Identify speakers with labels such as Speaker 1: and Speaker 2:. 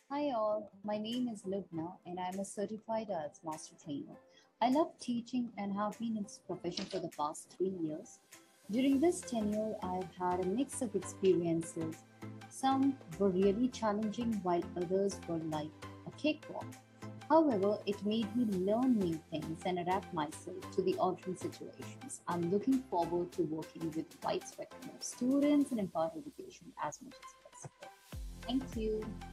Speaker 1: Hi all, my name is Lubna and I'm a certified IELTS master trainer. I love teaching and have been in this profession for the past 3 years. During this tenure, I've had a mix of experiences. Some were really challenging while others were like a cakewalk. However, it made me learn new things and adapt myself to the altering situations. I'm looking forward to working with a wide spectrum of students and empower education as much as possible. Thank you.